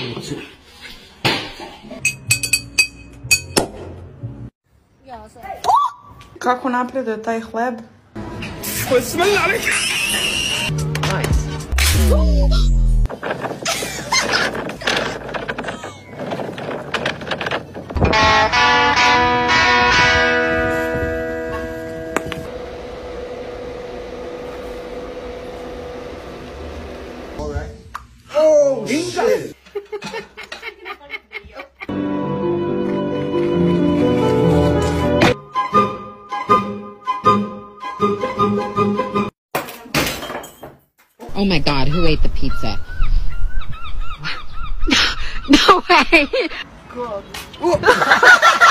Kako napreduje taj hleb? Oh, shit! Oh my God, who ate the pizza? No way! Cool.